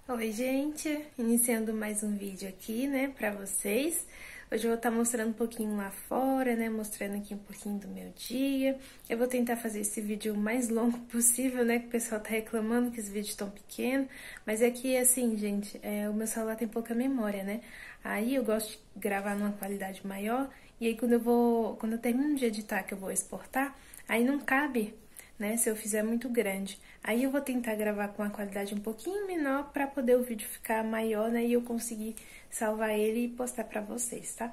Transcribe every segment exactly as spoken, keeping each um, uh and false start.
Oi, gente! Iniciando mais um vídeo aqui, né, pra vocês. Hoje eu vou estar mostrando um pouquinho lá fora, né, mostrando aqui um pouquinho do meu dia. Eu vou tentar fazer esse vídeo o mais longo possível, né, que o pessoal tá reclamando que esse vídeo tão pequeno. Mas é que, assim, gente, é, o meu celular tem pouca memória, né? Aí eu gosto de gravar numa qualidade maior, e aí quando eu vou, quando eu termino de editar, que eu vou exportar, aí não cabe, né, se eu fizer muito grande. Aí eu vou tentar gravar com uma qualidade um pouquinho menor para poder o vídeo ficar maior, né, e eu conseguir salvar ele e postar para vocês, tá?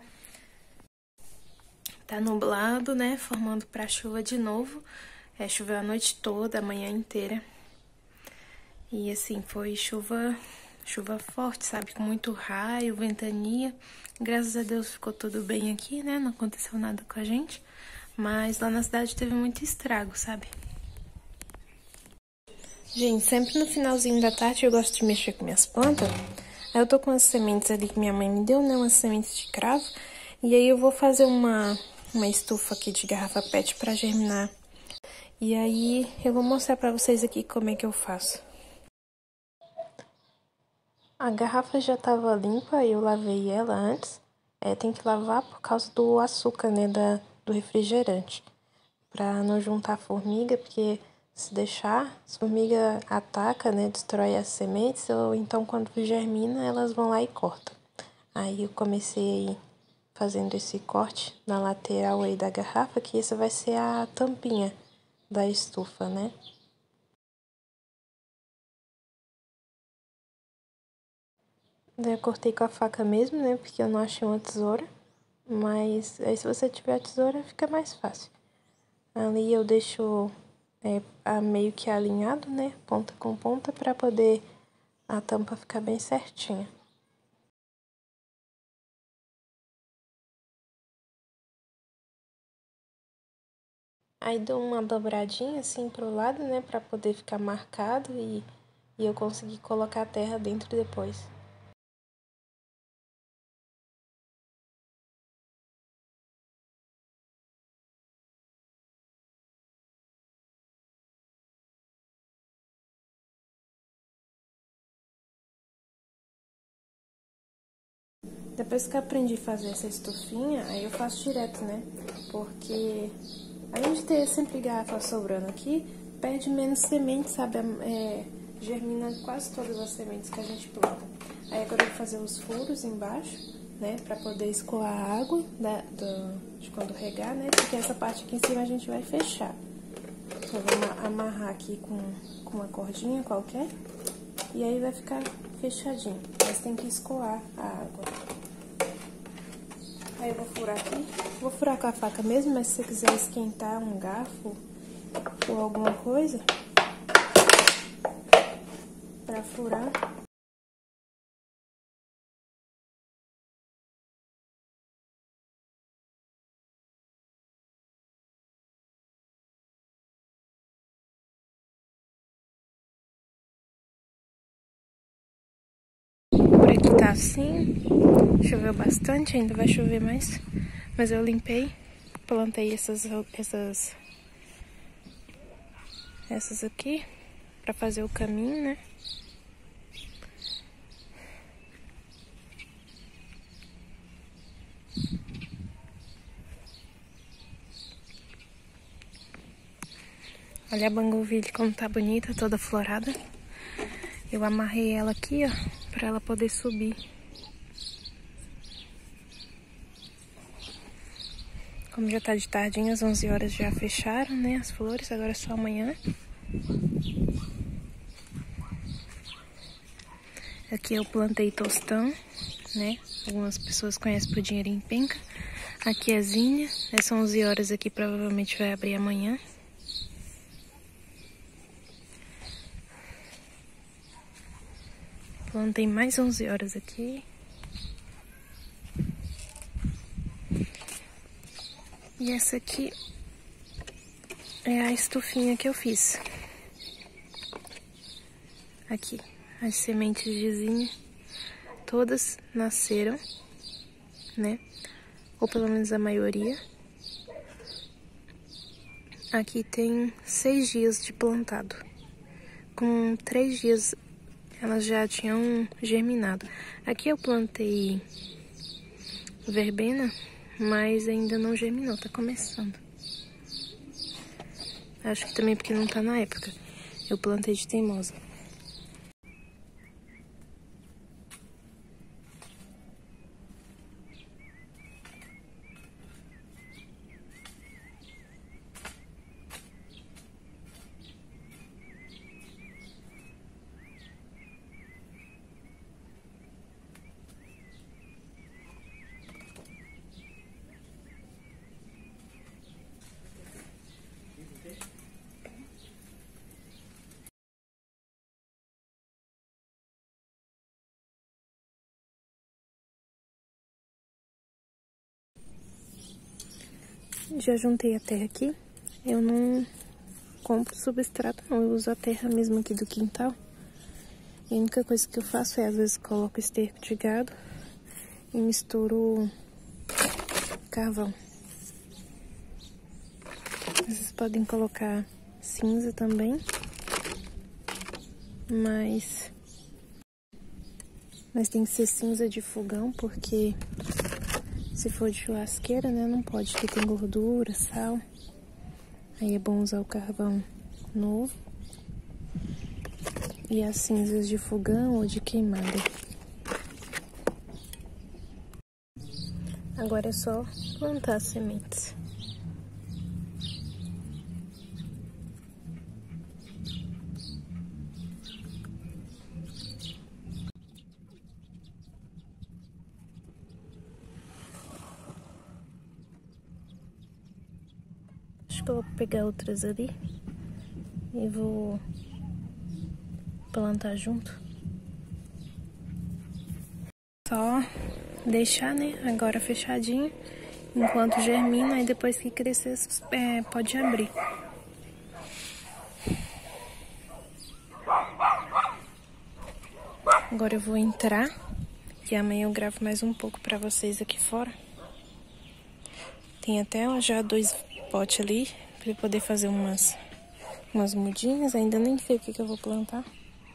Tá nublado, né, formando para chuva de novo. É, choveu a noite toda, a manhã inteira. E assim, foi chuva, chuva forte, sabe, com muito raio, ventania. Graças a Deus ficou tudo bem aqui, né, não aconteceu nada com a gente. Mas lá na cidade teve muito estrago, sabe? Gente, sempre no finalzinho da tarde eu gosto de mexer com minhas plantas. Aí eu tô com as sementes ali que minha mãe me deu, né? Umas sementes de cravo. E aí eu vou fazer uma, uma estufa aqui de garrafa pet pra germinar. E aí eu vou mostrar pra vocês aqui como é que eu faço. A garrafa já tava limpa, eu lavei ela antes. É, tem que lavar por causa do açúcar, né? Da, do refrigerante. Pra não juntar formiga, porque... se deixar, as formigas atacam, né, destrói as sementes, ou então quando germina, elas vão lá e cortam. Aí eu comecei aí fazendo esse corte na lateral aí da garrafa, que essa vai ser a tampinha da estufa, né? Daí eu cortei com a faca mesmo, né, porque eu não achei uma tesoura, mas aí se você tiver a tesoura fica mais fácil. Ali eu deixo é, a meio que alinhado, né, ponta com ponta, para poder a tampa ficar bem certinha. Aí dou uma dobradinha assim pro lado, né, pra poder ficar marcado e, e eu conseguir colocar a terra dentro depois. Depois que eu aprendi a fazer essa estufinha, aí eu faço direto, né? Porque além de ter sempre garrafa sobrando aqui, perde menos semente, sabe? É, germina quase todas as sementes que a gente planta. Aí agora eu vou fazer os furos embaixo, né? Pra poder escoar a água da, do, de quando regar, né? Porque essa parte aqui em cima a gente vai fechar. Eu vou amarrar aqui com, com uma cordinha qualquer. E aí vai ficar fechadinho. Mas tem que escoar a água. Aí eu vou furar aqui. Vou furar com a faca mesmo, mas se você quiser esquentar um garfo ou alguma coisa pra furar. Por aqui tá assim. Choveu bastante, ainda vai chover mais. Mas eu limpei, plantei essas essas essas aqui pra fazer o caminho, né? Olha a Bougainville como tá bonita, toda florada. Eu amarrei ela aqui, ó, pra ela poder subir. Como já tá de tardinha, às onze horas já fecharam, né, as flores, agora é só amanhã. Aqui eu plantei tostão, né, algumas pessoas conhecem por dinheirinho penca. Aqui é zinha, são onze horas aqui, provavelmente vai abrir amanhã. Plantei mais onze horas aqui. E essa aqui é a estufinha que eu fiz. Aqui, as sementes de zinha, todas nasceram, né? Ou pelo menos a maioria. Aqui tem seis dias de plantado. Com três dias elas já tinham germinado. Aqui eu plantei verbena, mas ainda não germinou, tá começando. Acho que também porque não tá na época. Eu plantei de teimosa. Já juntei a terra aqui. Eu não compro substrato não, eu uso a terra mesmo aqui do quintal. E a única coisa que eu faço é, às vezes, coloco esterco de gado e misturo carvão. Vocês podem colocar cinza também, mas, mas tem que ser cinza de fogão, porque se for de churrasqueira, né, não pode, porque tem gordura, sal. Aí é bom usar o carvão novo e as cinzas de fogão ou de queimada. Agora é só plantar as sementes. Acho que eu vou pegar outras ali e vou plantar junto. Só deixar, né, agora fechadinho, enquanto germina, e depois que crescer, é, pode abrir. Agora eu vou entrar e amanhã eu gravo mais um pouco pra vocês aqui fora. Tem até já dois potes ali pra eu poder fazer umas, umas mudinhas. Ainda nem sei o que, que eu vou plantar.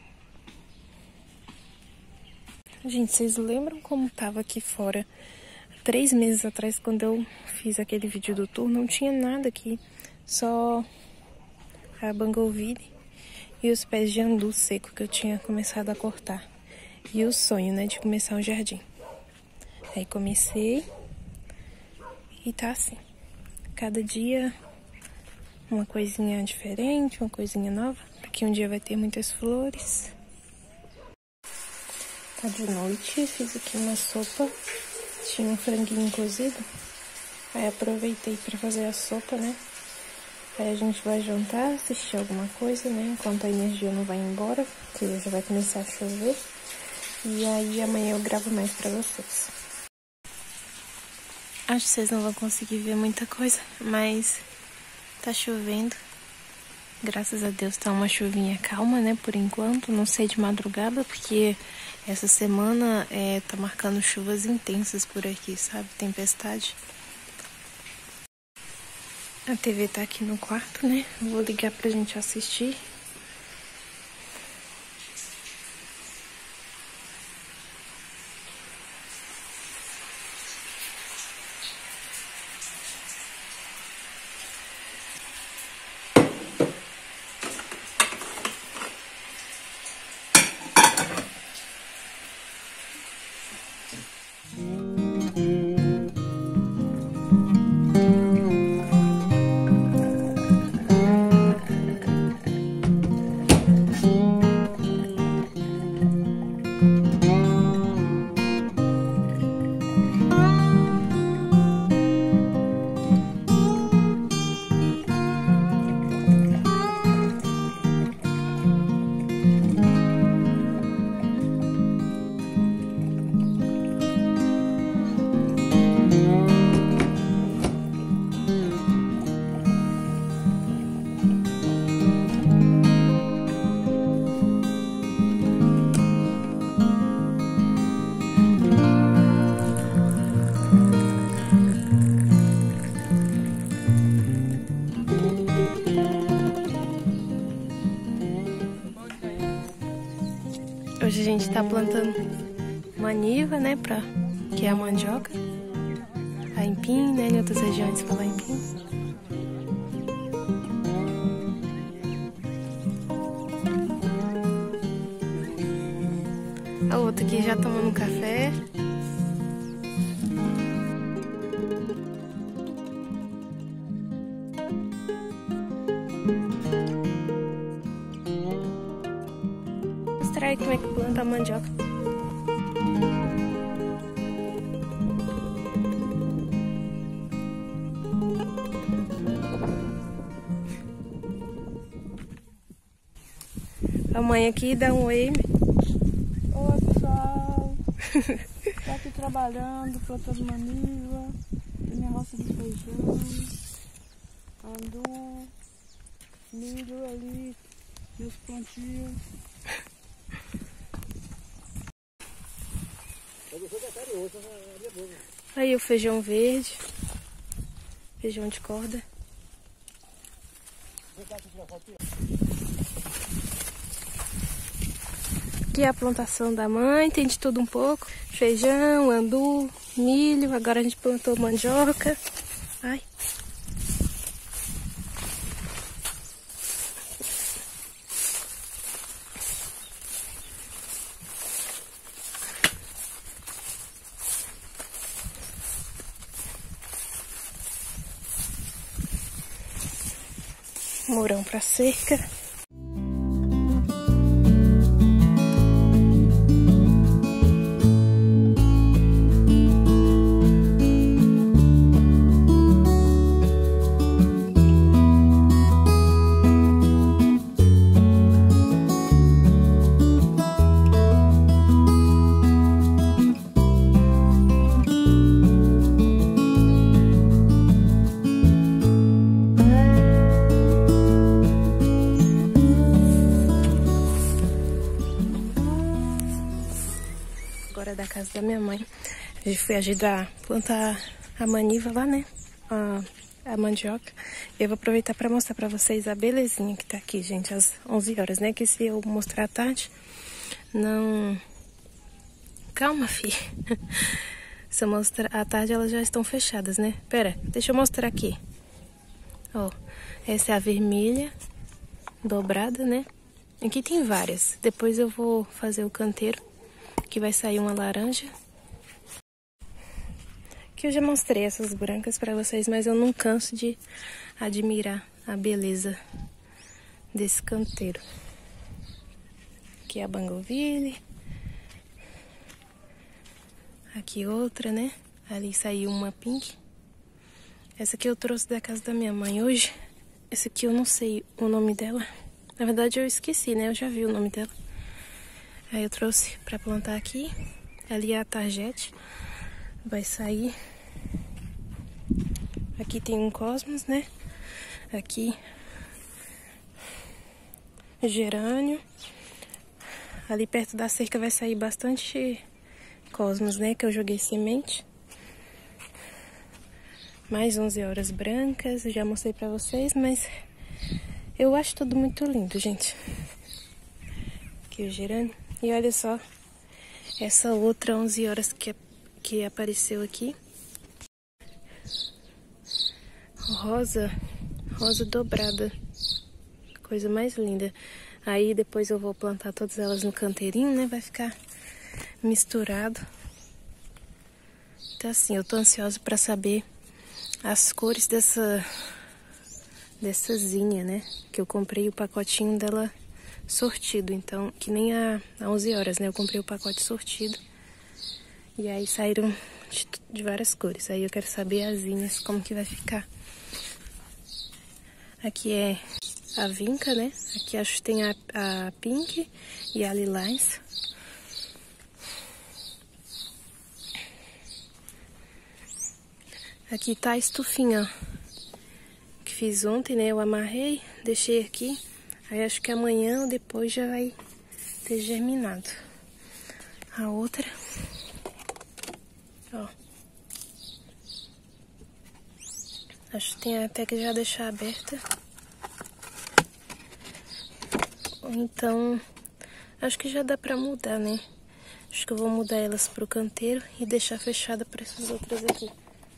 Gente, vocês lembram como tava aqui fora três meses atrás, quando eu fiz aquele vídeo do tour? Não tinha nada aqui, só a bougainville e os pés de andu seco que eu tinha começado a cortar. E o sonho, né, de começar um jardim. Aí comecei e tá assim. Cada dia uma coisinha diferente, uma coisinha nova. Daqui um dia vai ter muitas flores. Tá de noite, fiz aqui uma sopa. Tinha um franguinho cozido. Aí aproveitei pra fazer a sopa, né? Aí a gente vai jantar, assistir alguma coisa, né? Enquanto a energia não vai embora, porque já vai começar a chover. E aí amanhã eu gravo mais pra vocês. Acho que vocês não vão conseguir ver muita coisa, mas tá chovendo. Graças a Deus tá uma chuvinha calma, né, por enquanto. Não sei de madrugada, porque essa semana é, tá marcando chuvas intensas por aqui, sabe? Tempestade. A T V tá aqui no quarto, né? Vou ligar pra gente assistir. Hoje a gente tá plantando maniva, né, pra, que é a mandioca. A aipim, né, em outras regiões fala aipim. A outra aqui já tomando um café. Vou mostrar aí como é que planta a mandioca. A mãe aqui dá um oi. Oi, pessoal. Tô aqui trabalhando, plantando maniva, minha roça de feijão, andu, milho ali, meus plantios. Aí o feijão verde, feijão de corda. Aqui é a plantação da mãe, tem de tudo um pouco. Feijão, andu, milho, agora a gente plantou mandioca. Ai. Mourão para cerca. Agora é da casa da minha mãe. A gente foi ajudar a plantar a maniva lá, né? A, a mandioca. Eu vou aproveitar para mostrar para vocês a belezinha que tá aqui, gente. Às onze horas, né? Que se eu mostrar à tarde, não... Calma, filha. Se eu mostrar à tarde, elas já estão fechadas, né? Pera, deixa eu mostrar aqui. Ó, essa é a vermelha, dobrada, né? Aqui tem várias. Depois eu vou fazer o canteiro, que vai sair uma laranja. Que eu já mostrei essas brancas pra vocês, mas eu não canso de admirar a beleza desse canteiro. Aqui é a Bangoville. Aqui outra, né? Ali saiu uma pink. Essa aqui eu trouxe da casa da minha mãe hoje. Essa aqui eu não sei o nome dela. Na verdade eu esqueci, né? Eu já vi o nome dela. Aí eu trouxe pra plantar aqui. Ali é a tarjete. Vai sair. Aqui tem um cosmos, né? Aqui gerânio. Ali perto da cerca vai sair bastante cosmos, né? Que eu joguei semente. Mais onze horas brancas. Eu já mostrei pra vocês, mas eu acho tudo muito lindo, gente. Aqui o gerânio. E olha só, essa outra onze horas que, que apareceu aqui. Rosa, rosa dobrada. Coisa mais linda. Aí depois eu vou plantar todas elas no canteirinho, né? Vai ficar misturado. Então assim, eu tô ansiosa pra saber as cores dessa, dessa zinha, né? Que eu comprei o pacotinho dela sortido, então, que nem a, a onze horas, né? Eu comprei o pacote sortido. E aí saíram de, de várias cores. Aí eu quero saber as zinhas, como que vai ficar. Aqui é a vinca, né? Aqui acho que tem a, a pink e a lilás. Aqui tá a estufinha, ó. Que fiz ontem, né? Eu amarrei, deixei aqui. Aí acho que amanhã ou depois já vai ter germinado. A outra, ó. Acho que tem até que já deixar aberta. Ou então Acho que já dá pra mudar, né? Acho que eu vou mudar elas pro canteiro e deixar fechada para essas outras aqui.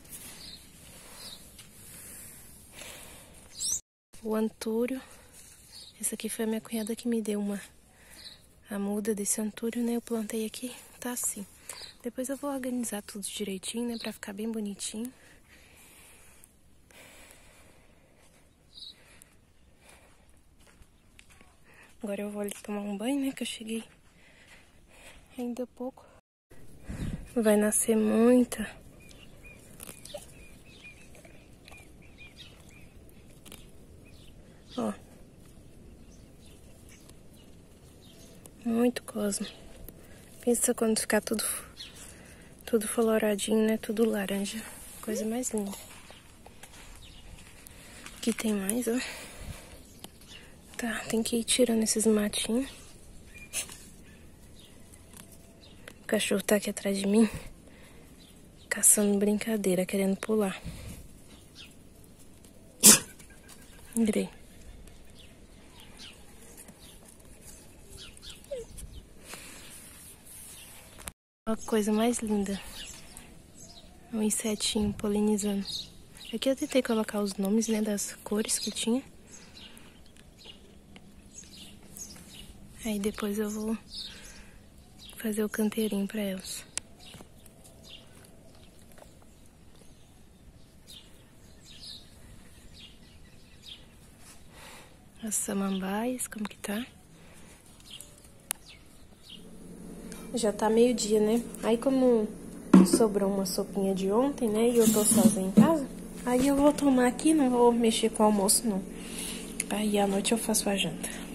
O antúrio. Essa aqui foi a minha cunhada que me deu uma a muda desse antúrio, né? Eu plantei aqui, tá assim. Depois eu vou organizar tudo direitinho, né? Pra ficar bem bonitinho. Agora eu vou ali tomar um banho, né? Que eu cheguei ainda há pouco. Vai nascer muita. Ó. Muito cosmo. Pensa quando ficar tudo, tudo floradinho, né? Tudo laranja. Coisa mais linda. Aqui tem mais, ó. Tá, tem que ir tirando esses matinhos. O cachorro tá aqui atrás de mim, caçando brincadeira, querendo pular. Virei. Olha a coisa mais linda. Um insetinho polinizando. Aqui eu tentei colocar os nomes, né, das cores que tinha. Aí depois eu vou fazer o canteirinho pra elas. As samambaias, como que tá? Já tá meio-dia, né? Aí como sobrou uma sopinha de ontem, né? E eu tô sozinha em casa, aí eu vou tomar aqui, não vou mexer com o almoço, não. Aí à noite eu faço a janta.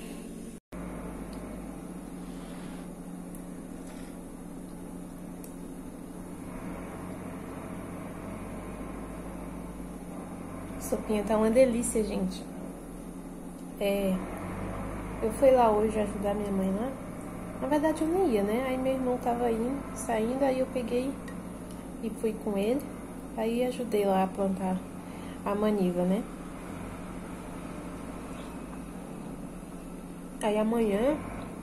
A sopinha tá uma delícia, gente. É, eu fui lá hoje ajudar minha mãe lá. Na verdade eu não ia, né? Aí meu irmão tava indo, saindo, aí eu peguei e fui com ele. Aí ajudei lá a plantar a maniva, né? Aí amanhã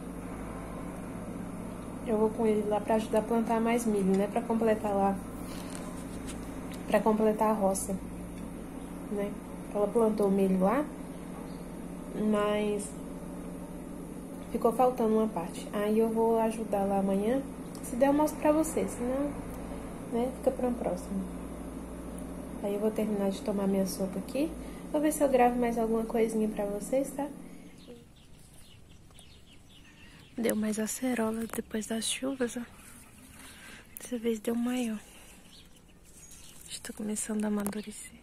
eu vou com ele lá pra ajudar a plantar mais milho, né? Pra completar lá, pra completar a roça, né? Ela plantou milho lá, mas ficou faltando uma parte. Aí eu vou ajudar lá amanhã. Se der eu mostro pra vocês, senão, né, fica pra um próximo. Aí eu vou terminar de tomar minha sopa aqui. Vou ver se eu gravo mais alguma coisinha pra vocês, tá? Deu mais acerola depois das chuvas, ó. Dessa vez deu maior. Estou começando a amadurecer.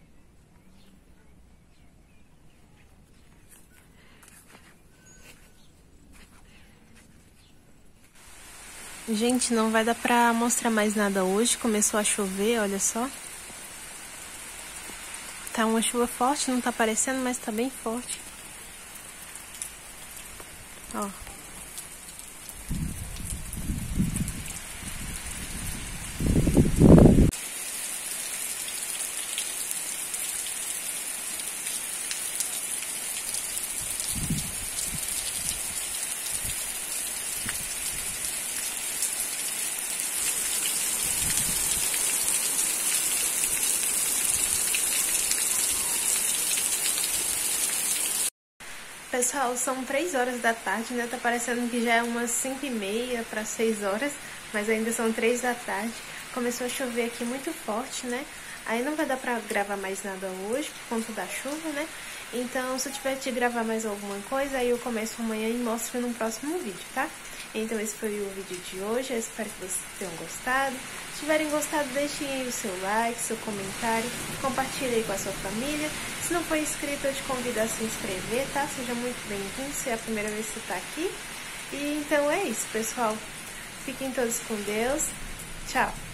Gente, não vai dar pra mostrar mais nada hoje. Começou a chover, olha só. Tá uma chuva forte, não tá aparecendo, mas tá bem forte. Ó. Pessoal, são três horas da tarde, né? Tá parecendo que já é umas cinco e meia para seis horas, mas ainda são três da tarde. Começou a chover aqui muito forte, né? Aí não vai dar pra gravar mais nada hoje, por conta da chuva, né? Então, se eu tiver de gravar mais alguma coisa, aí eu começo amanhã e mostro no próximo vídeo, tá? Então, esse foi o vídeo de hoje. Eu espero que vocês tenham gostado. Se tiverem gostado, deixem aí o seu like, seu comentário. Compartilhe aí com a sua família. Se não for inscrito, eu te convido a se inscrever, tá? Seja muito bem-vindo, se é a primeira vez que você tá aqui. E então é isso, pessoal. Fiquem todos com Deus. Tchau!